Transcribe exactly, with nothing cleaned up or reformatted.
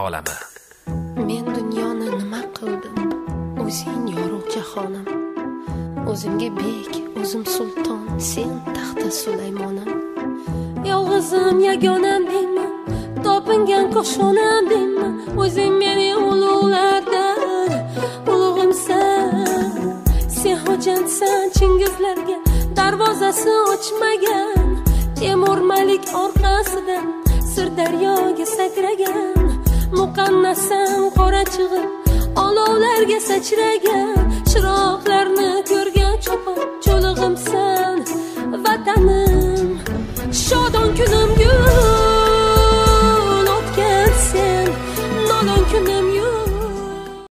olami. Men dunyoni nima qildim? O'zing yorug' jahonim. O'zimga bek, o'zim sulton, sen taxta Sulaymonim. Yolg'izim yagonam deyman, topingan qo'shonam deyman. O'zing meni ulug'lardan ulug'imsan. Sen xo'jandsan Chingizlarga darvozasi ochmagan. Temur Malik orqasidan Sirdaryoga sakragan. Muqannasam qora chig'ib olovlarga sachragan. Chiroqlarni